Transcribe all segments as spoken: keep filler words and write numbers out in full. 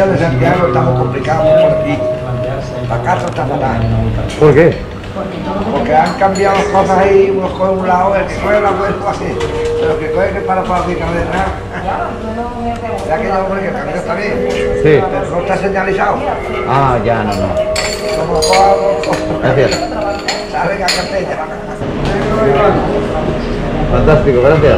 provincia de Santiago estamos complicados por aquí. La casa está fatal. ¿Por qué? Porque han cambiado las cosas ahí, unos cogen un lado, el que coge la vuelta así, pero el que coge que para para aquí, cadena. Ya que ya hombre que el camino está bien, Sí. pero no está señalizado. Ah, ya, no, no. Como cojo, Gracias. sale la cartella. Fantástico, gracias.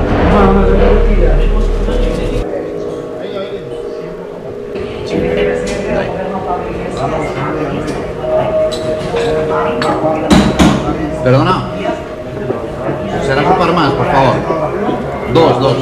Perdona. ¿Será ocupar más, por favor? Dos, dos.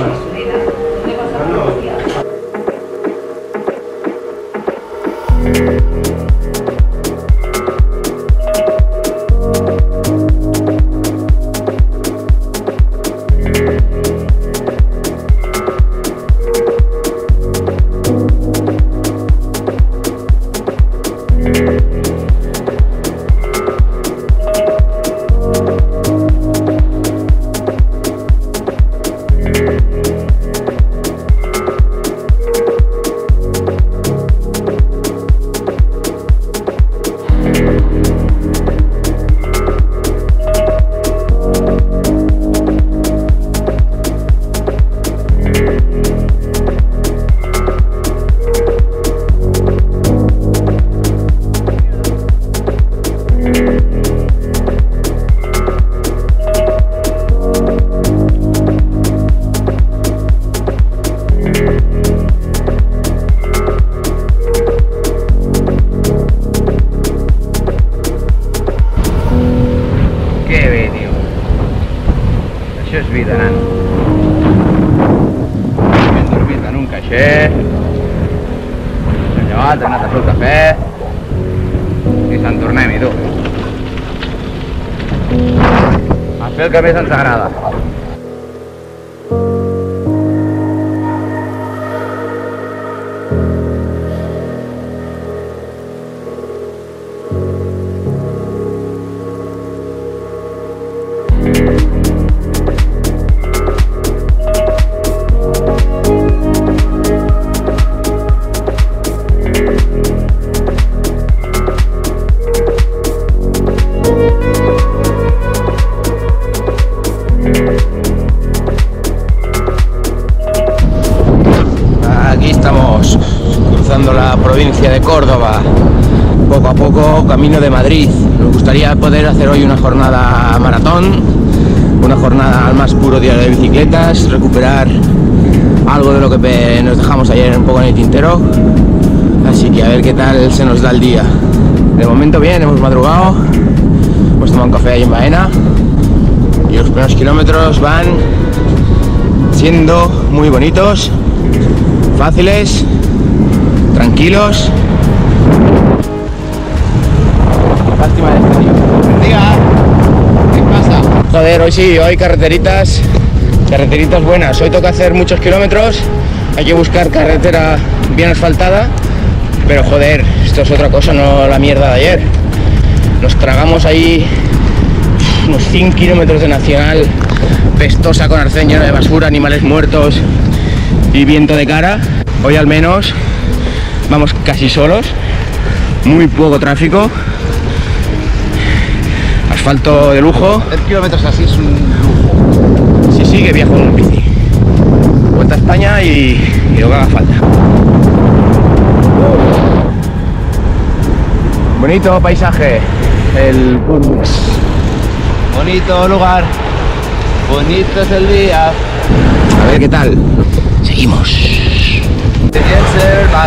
Això és vida, nano. Ben dormit en un caixer, hem llevat, hem anat a fer el cafè i se'n tornem, i tu. A fer el que més ens agrada. La provincia de Córdoba, poco a poco camino de Madrid. Nos gustaría poder hacer hoy una jornada maratón, una jornada al más puro diario de bicicletas, recuperar algo de lo que nos dejamos ayer un poco en el tintero, así que a ver qué tal se nos da el día. De momento bien, hemos madrugado, hemos tomado un café ahí en Baena y los primeros kilómetros van siendo muy bonitos, fáciles, tranquilos. Lástima de este tío. Diga, ¿qué pasa? Joder, hoy sí, hoy carreteritas, carreteritas buenas. Hoy toca hacer muchos kilómetros, hay que buscar carretera bien asfaltada, pero joder, esto es otra cosa, no la mierda de ayer. Nos tragamos ahí unos cien kilómetros de nacional, pestosa, con arcén lleno de basura, animales muertos y viento de cara. Hoy al menos vamos casi solos, muy poco tráfico, asfalto de lujo. Hacer kilómetros así es un lujo. Sí, sí, que viajo en bici. Vuelta a España y, y lo que haga falta. Bonito paisaje, el Purmus. Bonito lugar, bonito es el día. A ver qué tal. Seguimos. Ser mar.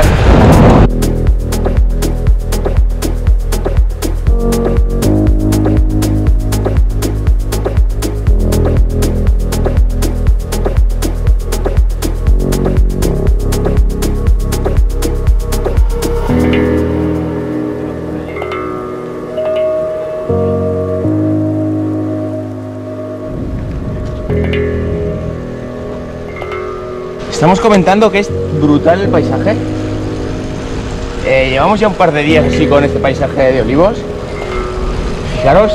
Estamos comentando que es brutal el paisaje. Eh, llevamos ya un par de días así con este paisaje de olivos. Fijaros,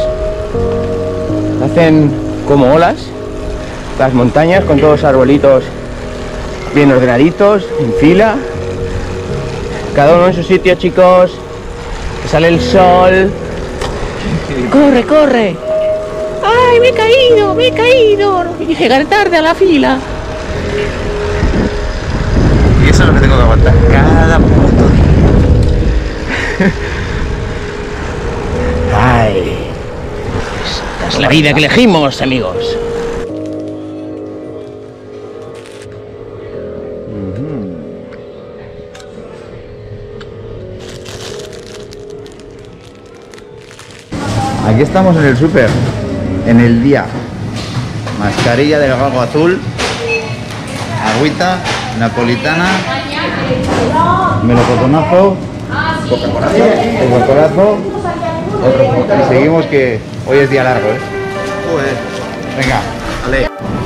hacen como olas las montañas con todos los arbolitos bien ordenaditos, en fila. Cada uno en su sitio, chicos. Que sale el sol. ¡Corre, corre! ¡Ay, me he caído, me he caído! Llegaré tarde a la fila. Y eso es lo que tengo que aguantar cada puto día. ¡Ay! Esta es la vida que elegimos, amigos. Aquí estamos en el súper, en el día. Mascarilla del galgo azul, agüita, napolitana, melocotonazo, Coca-Colazo, otro. Y seguimos que hoy es día largo, ¿eh? Joder. Venga, vale.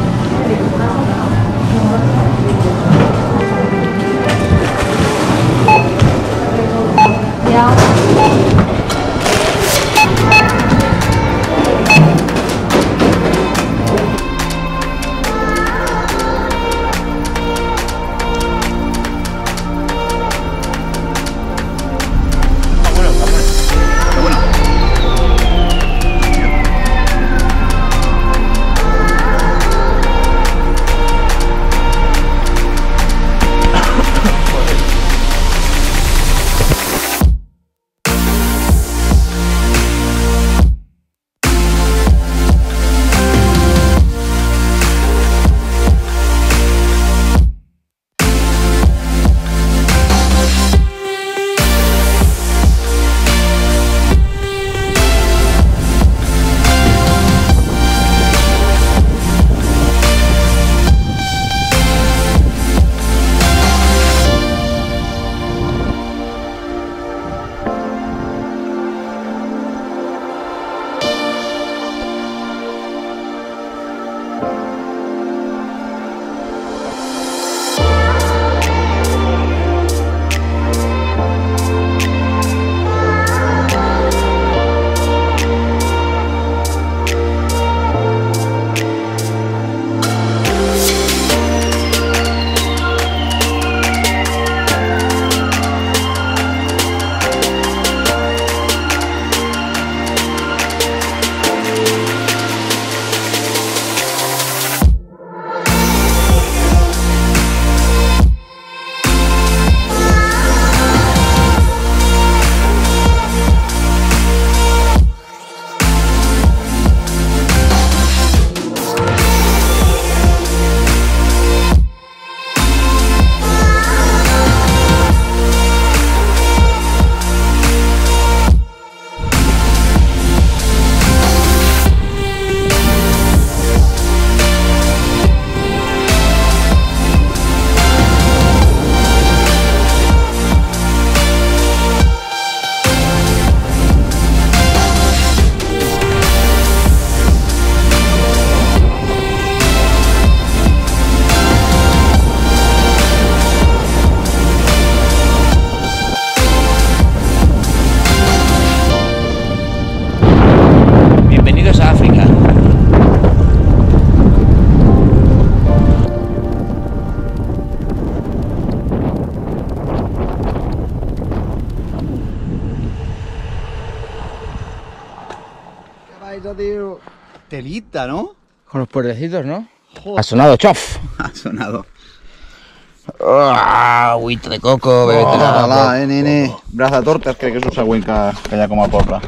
Tío. Telita, ¿no? Con los puertecitos, ¿no? Joder. Ha sonado, chof. Ha sonado. Ah, agüita de coco, bebete Oh, la la, eh, nene. Braza tortas, crec que és el següent que, que hi ha com a poble.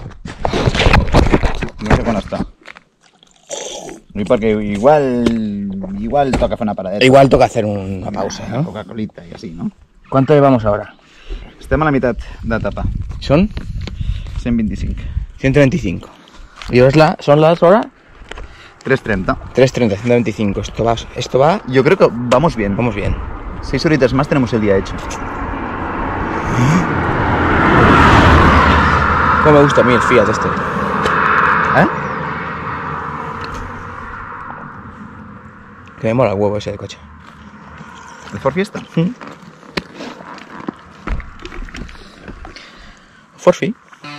No sé quan està. No, perquè igual, igual toca fer una paradeta. Igual toca hacer una pausa, ¿no? Coca-Colita y así, ¿no? ¿Cuánto llevamos ahora? Estem a la meitat d'etapa. ¿Son? cent vint-i-cinc. ciento veinticinco. ¿Y es la, son las horas? tres treinta. tres treinta, ciento veinticinco. Esto va, esto va... Yo creo que vamos bien. Vamos bien. Seis horitas más tenemos el día hecho. Cómo me gusta a mí el Fiat este. ¿Eh? Que me mola el huevo ese de coche. ¿El Ford Fiesta? ¿Mm? Forfi.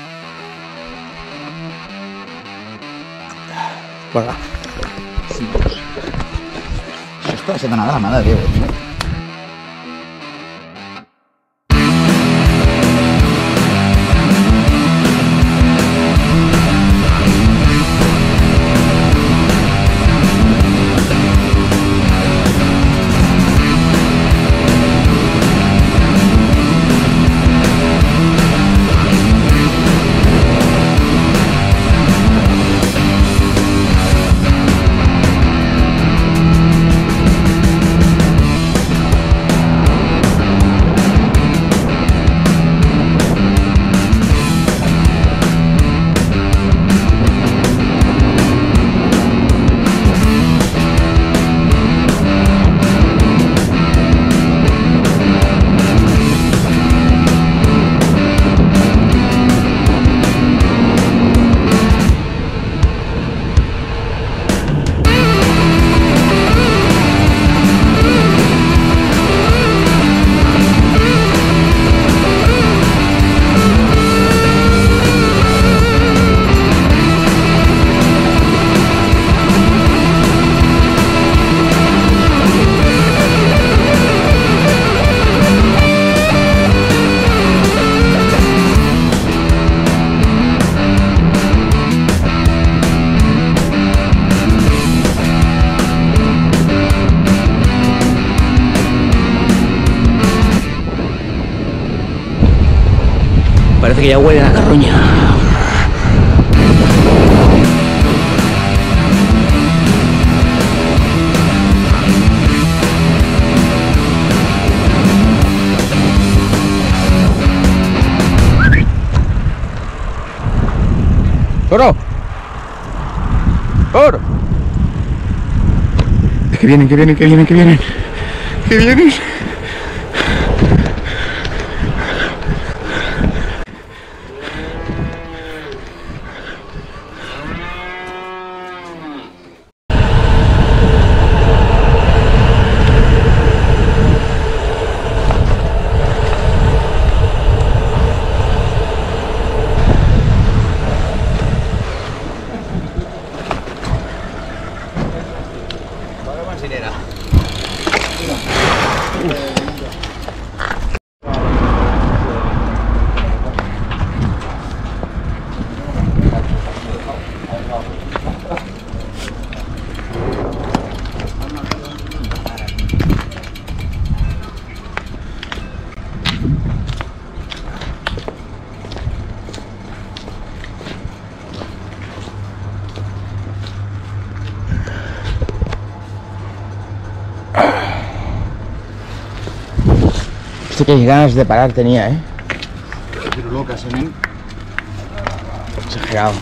Bueno, va. Sí, pues. Esto se te nada, nada, tío. Parece que ya huele a carroña. ¡Oro! ¡Oro! Que vienen, que vienen, que vienen, que vienen. Que vienen. Qué ganas de parar tenía, ¿eh? Pero locas, ¿eh? Exagerado.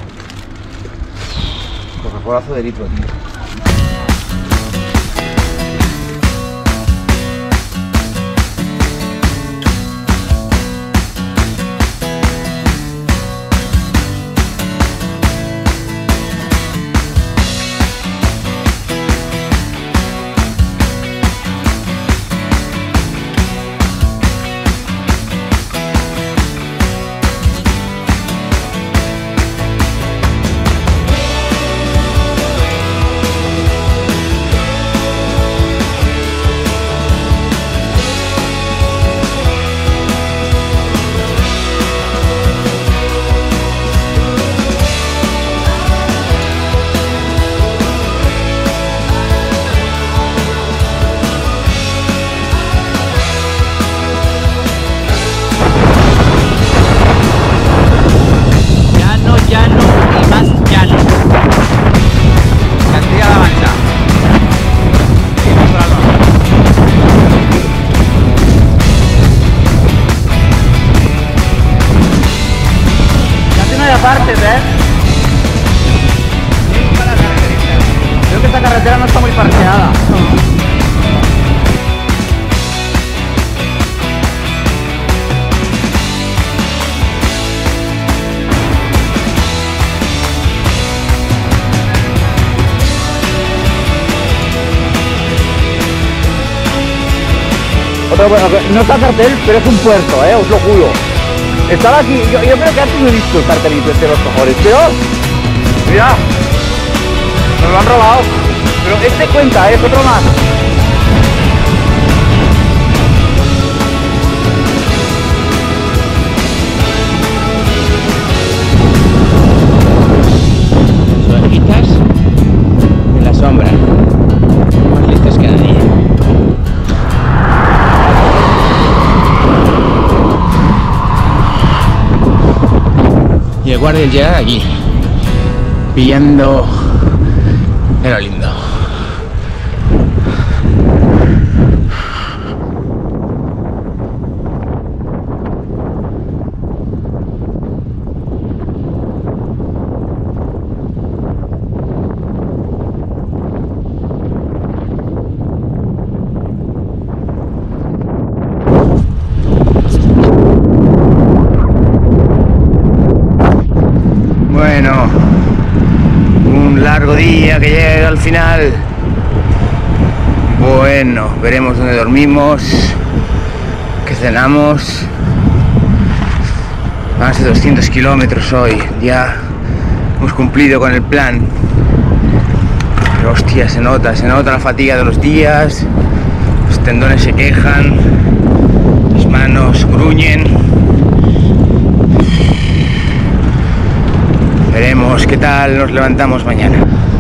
Coca-Colazo de litro, tío. partes, ¿eh? Creo que esta carretera no está muy parcheada. No está cartel, pero es un puerto, eh, os lo juro. Estaba aquí, yo, yo creo que antes no he visto el cartelito este de los cojones, pero... Mira, nos lo han robado. Pero este cuenta, es otro más. Ovejitas en la sombra, más listas que nadie. Y el guardia llega aquí, pillando de lo lindo. Bueno, un largo día que llega al final. Bueno, veremos dónde dormimos, qué cenamos. Más de doscientos kilómetros hoy, ya hemos cumplido con el plan. Pero hostia, se nota, se nota la fatiga de los días, los tendones se quejan, las manos gruñen. Veremos qué tal nos levantamos mañana.